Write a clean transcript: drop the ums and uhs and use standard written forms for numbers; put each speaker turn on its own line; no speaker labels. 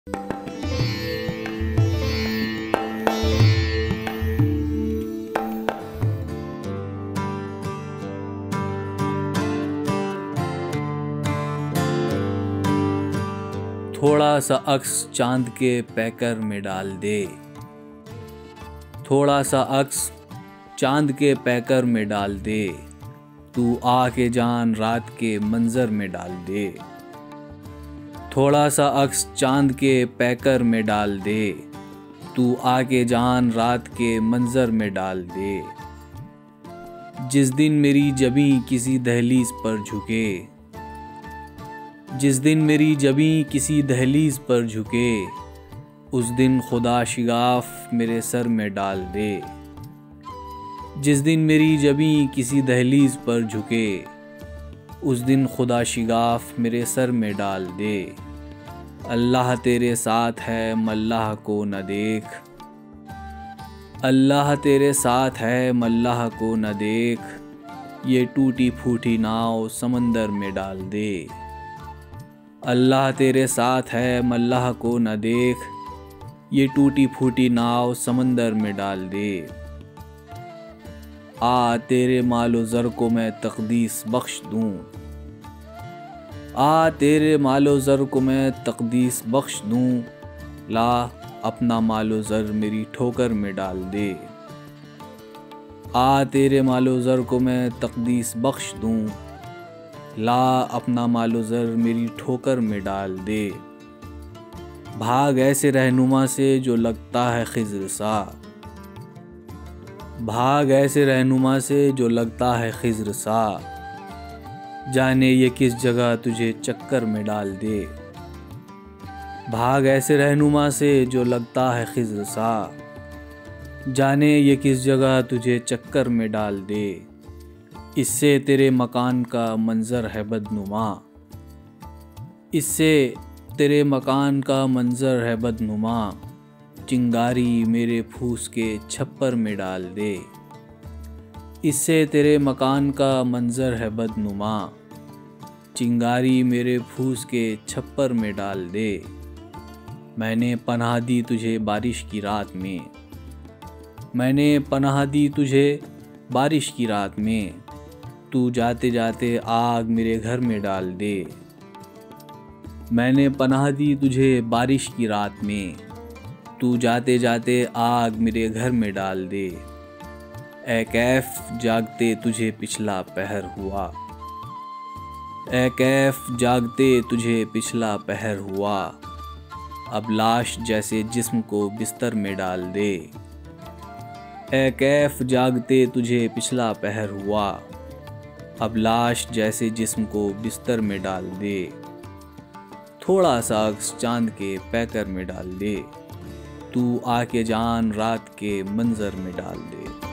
थोड़ा सा अक्स चांद के पैकर में डाल दे, थोड़ा सा अक्स चांद के पैकर में डाल दे, तू आके जान रात के मंजर में डाल दे। थोड़ा सा अक्स चांद के पैकर में डाल दे, तू आके जान रात के मंजर में डाल दे। जिस दिन मेरी जबीं किसी दहलीज पर झुके, जिस दिन मेरी जबीं किसी दहलीज पर झुके, उस दिन खुदा शिगाफ मेरे सर में डाल दे। जिस दिन मेरी जबीं किसी दहलीज पर झुके, उस दिन खुदा शिगाफ मेरे सर में डाल दे। अल्लाह तेरे साथ है मल्लाह को न देख, अल्लाह तेरे साथ है मल्लाह को न देख, ये टूटी फूटी नाव समंदर में डाल दे। अल्लाह तेरे साथ है मल्लाह को न देख, ये टूटी फूटी नाव समंदर में डाल दे। आ तेरे मालो ज़र को मैं तक़दीस बख्श दूँ, आ तेरे मालो ज़र को मैं तक़दीस बख्श दूँ, ला अपना मालो ज़र मेरी ठोकर में डाल दे। आ तेरे मालो ज़र को मैं तक़दीस बख्श दूँ, ला अपना मालो ज़र मेरी ठोकर में डाल दे। भाग ऐसे रहनुमा से जो लगता है खिज़्र सा, भाग ऐसे रहनुमा से जो लगता है खिज़्र सा, जाने ये किस जगह तुझे चक्कर में डाल दे। भाग ऐसे रहनुमा से जो लगता है खिज़्र सा, जाने ये किस जगह तुझे चक्कर में डाल दे। इससे तेरे मकान का मंज़र है बदनुमा, इससे तेरे मकान का मंज़र है बदनुमा, चिंगारी मेरे फूस के छप्पर में डाल दे। इससे तेरे मकान का मंज़र है बदनुमा, चिंगारी मेरे फूस के छप्पर में डाल दे। मैंने पनाह दी तुझे बारिश की रात में, मैंने पनाह दी तुझे बारिश की रात में, तू जाते जाते आग मेरे घर में डाल दे। मैंने पनाह दी तुझे बारिश की रात में, तू जाते जाते आग मेरे घर में डाल दे। ए कैफ जागते तुझे पिछला पहर हुआ, ए कैफ जागते तुझे पिछला पहर हुआ, अब लाश जैसे जिस्म को बिस्तर में डाल दे। ए कैफ जागते तुझे पिछला पहर हुआ, अब लाश जैसे जिस्म को बिस्तर में डाल दे। थोड़ा सा अक्स चांद के पैकर में डाल दे, तू आके जान रात के मंजर में डाल दे।